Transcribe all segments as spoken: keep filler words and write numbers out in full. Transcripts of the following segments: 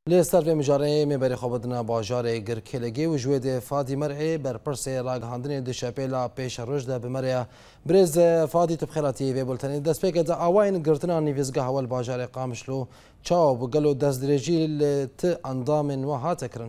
لێستەر بێ میژارەیە مێبەری خۆبدنە باژارێ گرکێلەگێ و ژوێ دێ فادی مەرعێ بەرپرسێ ڕاگەهاندنێ دوشەپێلا پێشە ڕۆژدا بمەرەیە برێز فادی تبخێراتی وێ بولتنی دەستپێکێدا ئاواین گرتنا نیڤزگە هەوەل باژارێ قامشلو چاو بگەل و دەستدرێژی ت ئەندامên وە هاتەکردن.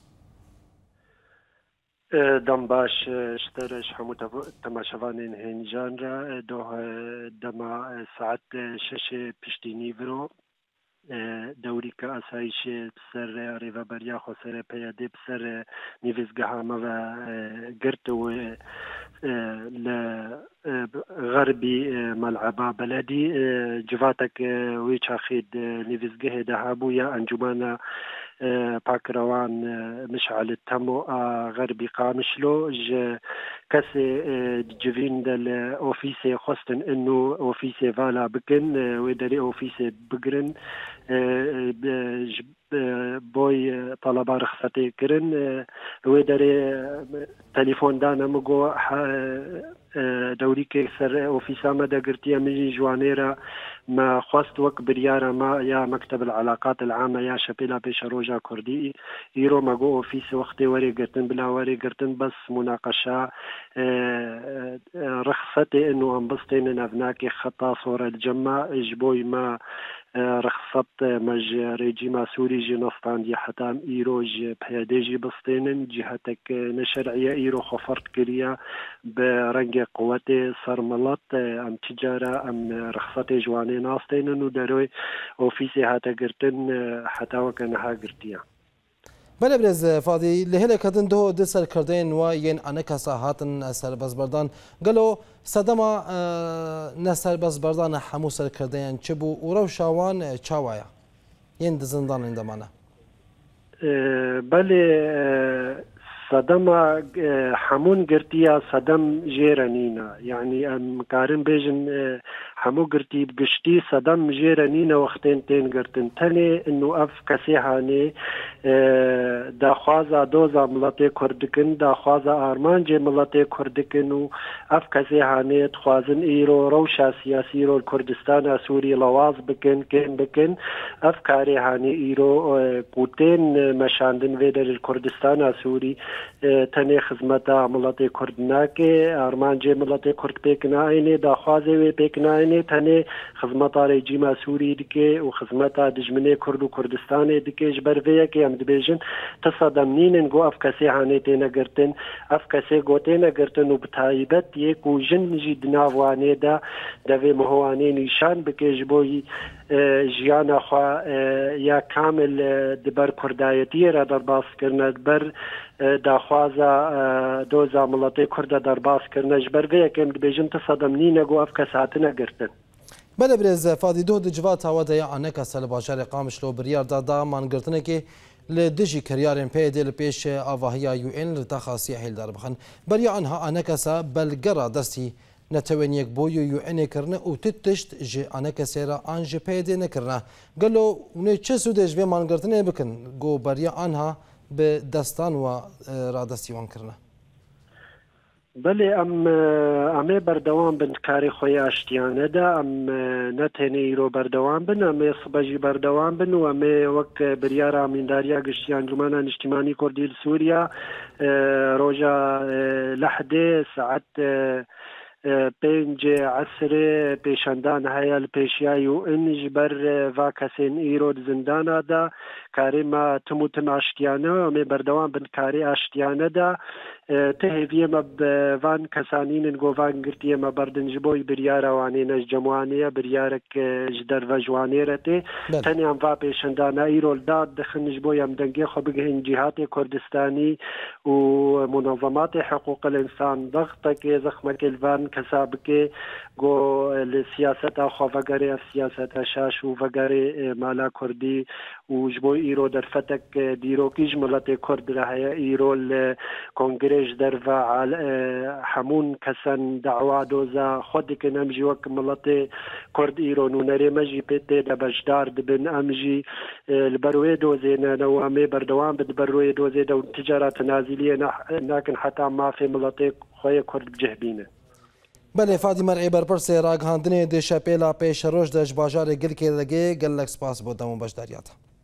دەم باش شتەرش هەموو تەماشەوانên هێنیجان را دۆ دەما سعات شەشێ پشتینی برۆ دەوریکە ئاسایشێ سەر ڕێڤەبەریا خۆسەرە پەیادێ سەر نیڤزگەهامەوە گرتەوە لە غەربی مەلعەبا بەلەدی جڤاتێک وێ چاخید نیڤزگەهێ دەهابوو یا ئەنجومانە پاکروان مشعل التمو غربي قامشلو ج كسي جفين دل اوفيسي خستن انه اوفيسي فالا بكن ويدري اوفيسي بقرن بوي طلبة رخصتي كرن ويدري تليفون دانا مقو دوري كيسر اوفيسا مدى قرتيا من جوانيرا ما خواست وك بريارة ما يا مكتب العلاقات العامة يا شبيلا بيش روجا كردي يرو ما جو اوفيس وقتي وري قرتن بلا وري قرتن بس مناقشة رخصتي انه انبسطين نفناكي خطا صورة الجمع اجبوي ما رخصت مج ريجيما سوري جي نصطان دي حتى ايروج بياديجي بسطين جهتك نشرعية ايرو خفرت كريا برنج قوتي صرملت ام تجارة ام رخصتي جواني ناستين انو دروي اوفيسي هاتا قرتن حتى وكانها قرتيا بله برز فادی لهله کدن دو د سر کردن و ین انکا ساحاتن سر بزبردان گلو صدما نسر بزبردان همو سر کردن چه بو او رو شاوان چاوایا ین د زندان اندمانه بله صدما همون گرتیا صدم جيرانينا يعني ام كارن بيجن همو قرتي بقشتي صدم جيرانينا وقتين تين قرتن تاني انه اف كسيحاني دا خوازا دوزا ملاتي كردكن دا خوازا ارمان جي ملاتي كردكن و اف كسيحاني تخوازن ايرو روشا سياسي رو الكردستان سوري لواز بكن كين بكن اف كاري هاني ايرو قوتين مشاندن ويدر الكردستان سوري تنه خدمتا ملت کردناکه ارمان جه ملت کرد پیکناینه داخوازه و پیکناینه تنه خدمتا رژیم سوری دکه و خدمتا دجمنه کرد و کردستان دکه جبر ویه که ام دبیجن تصادمنین گو اف کسی هانه تینا گرتن اف کسی گو تینا گرتن و بتایبت یک و جن جید ناوانه دا دوی مهوانه نیشان بکه جبوی جیانا خوا یا کامل دبر کردایتی را در باس کرند بر داخوازا دوزا ملتی کرد در باس کرنه جبر وی کم دبیجن تصادمنین گو اف کساتنا گرتن بله برز فادی دو دجوات هوا دیا آنکا سال باشار قامشلو بریار دادا من گرتنه که لدجی کریارن پیدا لپیش آواهیا یو ان لتخاصی حیل دار بخن بریا آنها آنکا سا بلگرا دستی نتوان یک بویو یو ان کرنه او تتشت ج آنکا سیرا آنج پیدا نکرنه گلو نه چه سودش به من گرتنه بکن گو بریا آنها به دستان و رادستیوان کرنه بله ام امه بردوام بن کاری خوی اشتیانه ده ام نتنی رو بردوام بن امه صبحی بردوام بن و امه وقت بریار آمینداریا گشتیان جمانه اجتماعی کردی سوریا روزا لحده ساعت پنج عصر پیشندان هیال پیشیای و انج بر واکسین ایرود زندان دا کاری ما تمو تم اشتیانه و می بردوام بن کاری اشتیانه دا تهویه ما بوان کسانین گوان گرتیه ما بردن جبوی بریاره وانی نج جمعانیه بریارک جدر و جوانی رته تنی هم وا پیشندان ایرول داد دخن جبوی هم دنگی خو بگهن جهات کردستانی و منظمات حقوق الانسان ضغط که زخمک الوان كسابك جو السياسة خافجاري السياسة شاش وفجاري مالا كردي وجبو إيرو در فتك ديرو كيج ملتي كرد رهيا إيرو الكونغريش در فعال حمون كسن دعوة دوزا خدك نمجي وك ملتي كرد إيرو نونري مجي بيتي دبجدار دبن أمجي البروي دوزي نوامي بردوان بدبروي دوزي دو تجارة نازلية لكن حتى ما في ملتي خويا كرد بجهبينه بله فادی مرعی برپرس راگهاندنی دشپیلا پیش روش دش باجار گل که لگه گلک سپاس بودم و بشداریات